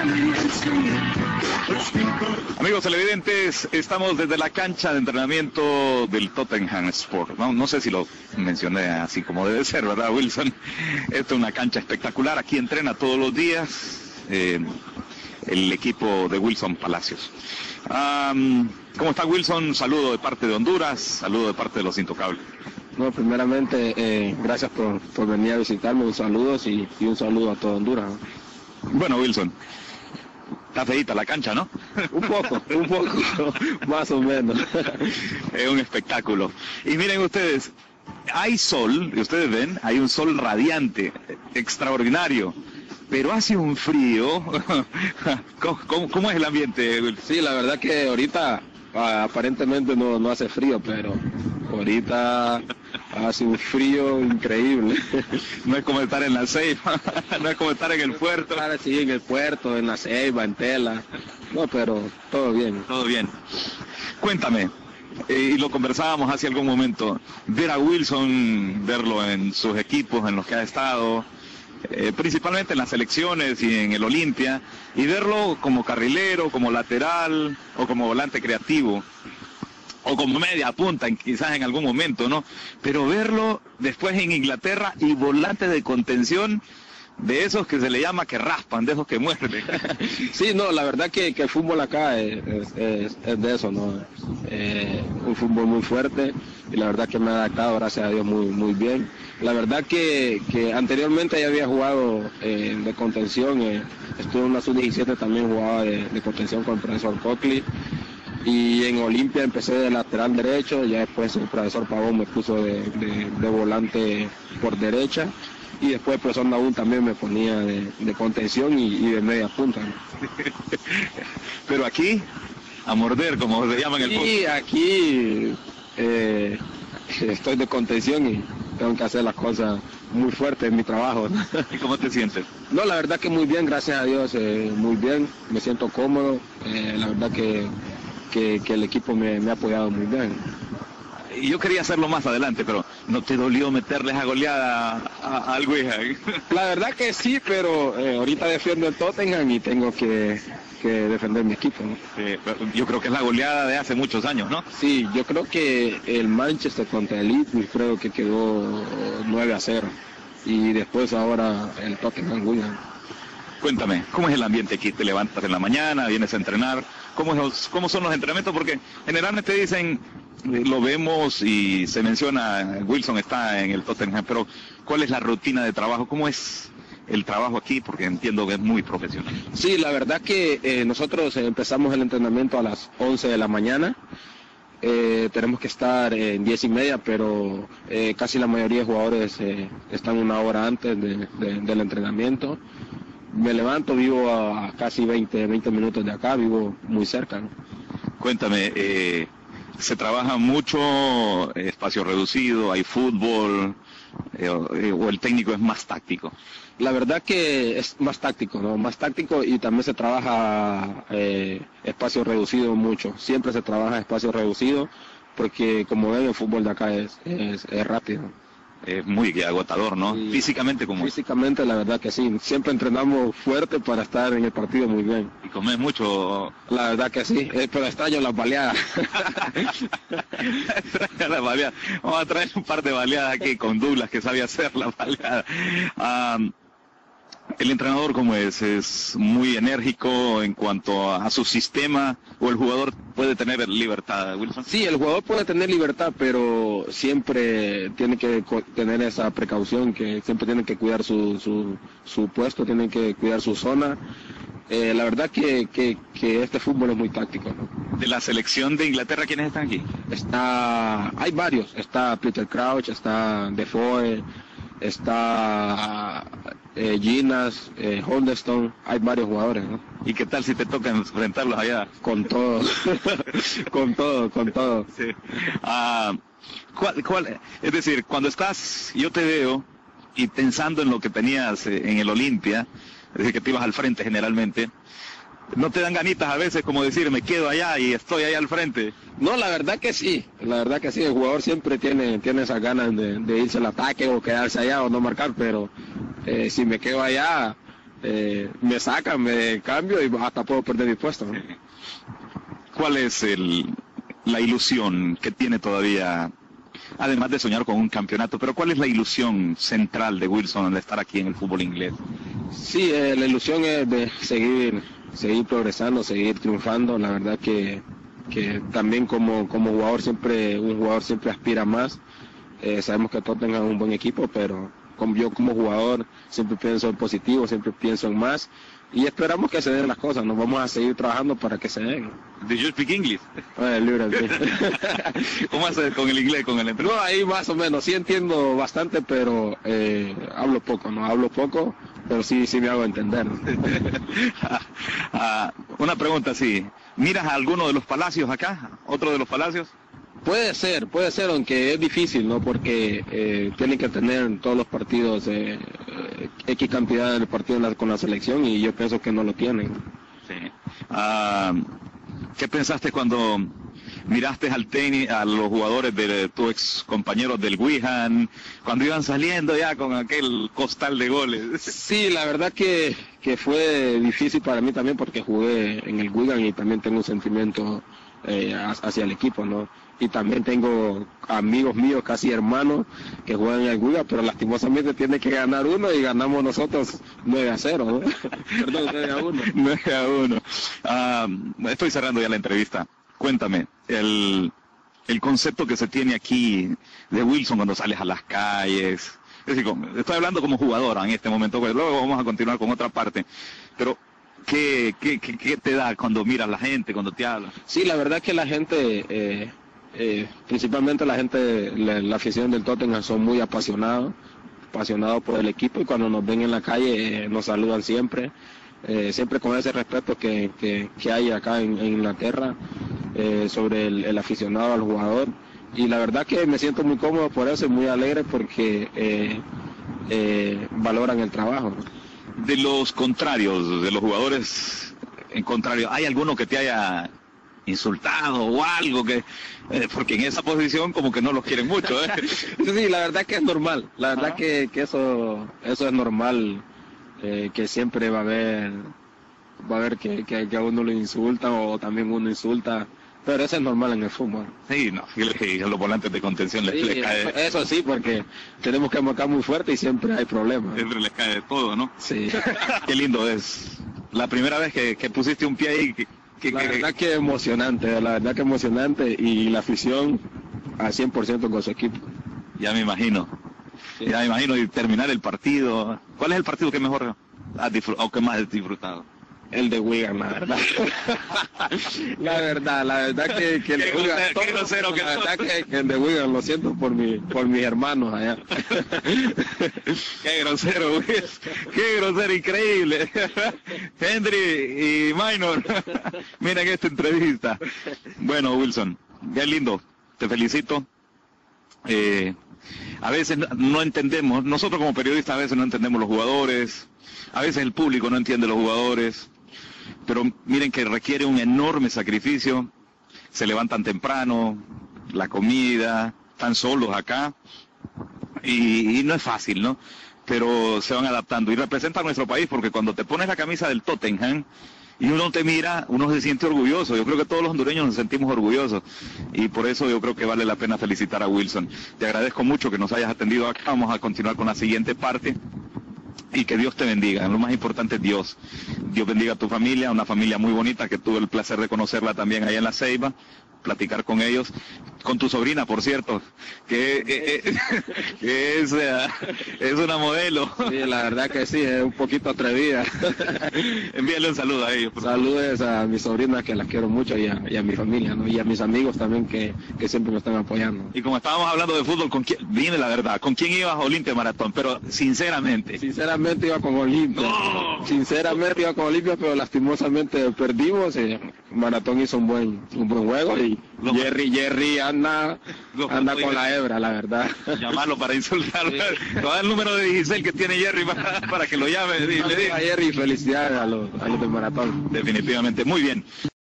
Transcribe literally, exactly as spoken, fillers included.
Amigos televidentes, estamos desde la cancha de entrenamiento del Tottenham Sport. No, no sé si lo mencioné así como debe ser, ¿verdad, Wilson? Esta es una cancha espectacular. Aquí entrena todos los días eh, el equipo de Wilson Palacios. Um, ¿Cómo está, Wilson? Saludo de parte de Honduras, saludo de parte de los Intocables. No, primeramente, eh, gracias por, por venir a visitarme, un saludo y, y un saludo a toda Honduras. Bueno, Wilson, está feíta la cancha, ¿no? Un poco, un poco, más o menos. Es un espectáculo. Y miren ustedes, hay sol, y ustedes ven, hay un sol radiante, extraordinario, pero hace un frío. ¿Cómo, cómo, cómo es el ambiente, Wilson? Sí, la verdad que ahorita aparentemente no, no hace frío, pero ahorita hace un frío increíble. No es como estar en la Ceiba, no es como estar en el puerto. Sí, en el puerto, en la Ceiba, en Tela. No, pero todo bien. Todo bien. Cuéntame, eh, y lo conversábamos hace algún momento, ver a Wilson, verlo en sus equipos en los que ha estado, eh, principalmente en las selecciones y en el Olimpia, y verlo como carrilero, como lateral o como volante creativo, o como media punta, quizás en algún momento, ¿no? Pero verlo después en Inglaterra y volante de contención, de esos que se le llama que raspan, de esos que muerden. Sí, no, la verdad que, que el fútbol acá es, es, es de eso, ¿no? Eh, un fútbol muy fuerte y la verdad que me ha adaptado, gracias a Dios, muy, muy bien. La verdad que, que anteriormente ya había jugado eh, de contención, eh, estuve en la sub diecisiete, también jugaba de, de contención con el profesor Coakley. Y en Olimpia empecé de lateral derecho, ya después el profesor Pavón me puso de, de, de volante por derecha, y después el profesor Naúl también me ponía de, de contención y, y de media punta, ¿no? Pero aquí, a morder, como se llama en el fútbol. Sí, aquí eh, estoy de contención y tengo que hacer las cosas muy fuertes en mi trabajo, ¿no? ¿Y cómo te sientes? No, la verdad que muy bien, gracias a Dios, eh, muy bien, me siento cómodo, eh, la verdad que... Que, que el equipo me, me ha apoyado muy bien. Y yo quería hacerlo más adelante, pero ¿no te dolió meterles a goleada a, a Guija? La verdad que sí, pero eh, ahorita defiendo el Tottenham y tengo que, que defender mi equipo, ¿no? Sí, yo creo que es la goleada de hace muchos años, ¿no? Sí, yo creo que el Manchester contra el Leeds creo que quedó nueve a cero y después ahora el Tottenham Guija. Cuéntame, ¿cómo es el ambiente aquí? ¿Te levantas en la mañana, vienes a entrenar? ¿Cómo, es los, cómo son los entrenamientos? Porque generalmente dicen, eh, lo vemos y se menciona, Wilson está en el Tottenham, pero ¿cuál es la rutina de trabajo? ¿Cómo es el trabajo aquí? Porque entiendo que es muy profesional. Sí, la verdad que eh, nosotros empezamos el entrenamiento a las once de la mañana. Eh, tenemos que estar en diez y media, pero eh, casi la mayoría de jugadores eh, están una hora antes de, de, del entrenamiento. Me levanto, vivo a casi veinte, veinte minutos de acá, vivo muy cerca, ¿no? Cuéntame, eh, ¿se trabaja mucho, espacio reducido, hay fútbol, eh, o el técnico es más táctico? La verdad que es más táctico, ¿no? Más táctico, y también se trabaja eh, espacio reducido mucho. Siempre se trabaja espacio reducido porque, como ven, el fútbol de acá es, es, es rápido. Es muy agotador, ¿no? Sí. Físicamente, como Físicamente, la verdad que sí. Siempre entrenamos fuerte para estar en el partido muy bien. ¿Y comes mucho? La verdad que sí, eh, pero extraño las baleadas. Extraño las baleadas. Vamos a traer un par de baleadas aquí con Douglas, que sabe hacer las baleadas. Um, ¿El entrenador cómo es? ¿Es muy enérgico en cuanto a, a su sistema, o el jugador puede tener libertad, Wilson? Sí, el jugador puede tener libertad, pero siempre tiene que tener esa precaución, que siempre tiene que cuidar su, su, su puesto, tiene que cuidar su zona. Eh, la verdad que, que, que este fútbol es muy táctico, ¿no? De la selección de Inglaterra, ¿quiénes están aquí? Está, hay varios, está Peter Crouch, está Defoe, está eh, Ginas, eh, Holdstone, hay varios jugadores, ¿no? ¿Y qué tal si te toca enfrentarlos allá? Con todo, con todo, con todo. Sí. Ah, ¿cuál, cuál, es decir, cuando estás, yo te veo, y pensando en lo que tenías en el Olimpia, es decir, que te ibas al frente generalmente, ¿no te dan ganitas a veces como decir, me quedo allá y estoy allá al frente? No, la verdad que sí, la verdad que sí, el jugador siempre tiene, tiene esas ganas de, de irse al ataque o quedarse allá o no marcar, pero eh, si me quedo allá, eh, me sacan, me cambio y hasta puedo perder mi puesto, ¿no? ¿Cuál es el, la ilusión que tiene todavía, además de soñar con un campeonato, pero cuál es la ilusión central de Wilson de estar aquí en el fútbol inglés? Sí, eh, la ilusión es de seguir, seguir progresando, seguir triunfando. La verdad que, que también como, como jugador siempre, un jugador siempre aspira más. Eh, sabemos que todos tengan un buen equipo, pero como yo como jugador siempre pienso en positivo, siempre pienso en más. Y esperamos que se den las cosas, nos vamos a seguir trabajando para que se den. ¿Do you speak English? Eh, libre, ¿Cómo haces con el inglés, con el entrenador? No, ahí más o menos, sí entiendo bastante, pero eh, hablo poco, no hablo poco, pero sí, sí me hago entender. ah, una pregunta, sí. ¿Miras a alguno de los palacios acá? ¿Otro de los palacios? Puede ser, puede ser, aunque es difícil, ¿no? Porque eh, tienen que tener en todos los partidos eh, eh, X cantidad del partido la, con la selección y yo pienso que no lo tienen. Sí. Ah, ¿qué pensaste cuando miraste al tenis, a los jugadores de tus ex compañeros del Wigan, cuando iban saliendo ya con aquel costal de goles? Sí, la verdad que, que fue difícil para mí también porque jugué en el Wigan y también tengo un sentimiento eh, hacia el equipo, ¿no? Y también tengo amigos míos, casi hermanos, que juegan en el Wigan, pero lastimosamente tiene que ganar uno y ganamos nosotros nueve a cero, ¿no? Perdón, nueve a uno. nueve a uno. Ah, estoy cerrando ya la entrevista. Cuéntame, el, el concepto que se tiene aquí de Wilson cuando sales a las calles. Es decir, estoy hablando como jugadora en este momento, pues luego vamos a continuar con otra parte. Pero, ¿qué, qué, qué, qué te da cuando miras a la gente, cuando te hablan? Sí, la verdad que la gente... Eh... Eh, principalmente la gente, la, la afición del Tottenham son muy apasionados, apasionados por el equipo y cuando nos ven en la calle eh, nos saludan siempre, eh, siempre con ese respeto que, que, que hay acá en, en Inglaterra eh, sobre el, el aficionado al jugador y la verdad que me siento muy cómodo por eso y muy alegre porque eh, eh, valoran el trabajo. De los contrarios, de los jugadores en contrario, ¿hay alguno que te haya insultado o algo que eh, porque en esa posición como que no los quieren mucho, ¿eh? Sí, la verdad que es normal, la verdad que, que eso eso es normal, eh, que siempre va a haber va a haber que, que, que a uno lo insultan o también uno insulta, pero eso es normal en el fútbol. Sí, no, y a los volantes de contención les, sí, les cae. Eso, eso sí, porque tenemos que marcar muy fuerte y siempre hay problemas. Siempre les cae de todo, ¿no? Sí. Qué lindo es. La primera vez que, que pusiste un pie ahí. Que, que, la que, verdad que emocionante, la verdad que emocionante y la afición al cien por ciento con su equipo. Ya me imagino. Sí. Ya me imagino y terminar el partido. ¿Cuál es el partido que mejor has disfrutado o que más has disfrutado? El de Wigan, la verdad. la verdad, la verdad que, que el de Wigan, grosero, qué grosero que la verdad que, que el de Wigan, lo siento por mi, por mis hermanos allá. Qué grosero, Luis. Qué grosero, increíble. Henry y Minor, miren esta entrevista. Bueno, Wilson, ya es lindo, te felicito. Eh, a veces no entendemos, nosotros como periodistas a veces no entendemos los jugadores, a veces el público no entiende los jugadores, pero miren que requiere un enorme sacrificio, se levantan temprano, la comida, están solos acá, y, y no es fácil, ¿no? Pero se van adaptando y representan a nuestro país, porque cuando te pones la camisa del Tottenham, y uno te mira, uno se siente orgulloso. Yo creo que todos los hondureños nos sentimos orgullosos y por eso yo creo que vale la pena felicitar a Wilson. Te agradezco mucho que nos hayas atendido acá. Vamos a continuar con la siguiente parte y que Dios te bendiga. Lo más importante es Dios. Dios bendiga a tu familia, una familia muy bonita que tuve el placer de conocerla también allá en La Ceiba, platicar con ellos, con tu sobrina, por cierto, que, eh, que es, eh, es una modelo. Sí, la verdad que sí, es un poquito atrevida. Envíale un saludo a ellos. Saludos a mi sobrina, que las quiero mucho, y a, y a mi familia, ¿no? Y a mis amigos también, que, que siempre me están apoyando. Y como estábamos hablando de fútbol, ¿con quién? Dime la verdad, ¿con quién ibas a Olimpia Maratón? Pero sinceramente. Sinceramente iba con Olimpia. ¡No! Sinceramente iba con Olimpia, pero lastimosamente perdimos. Y Maratón hizo un buen, un buen juego y Lo Jerry, Jerry anda, anda con la hebra, la verdad. Llamarlo para insultarlo. Sí. Te va a dar el número de Giselle que tiene Jerry para, para que lo llame. A Jerry, felicidades a los, a los de Maratón. Definitivamente, muy bien.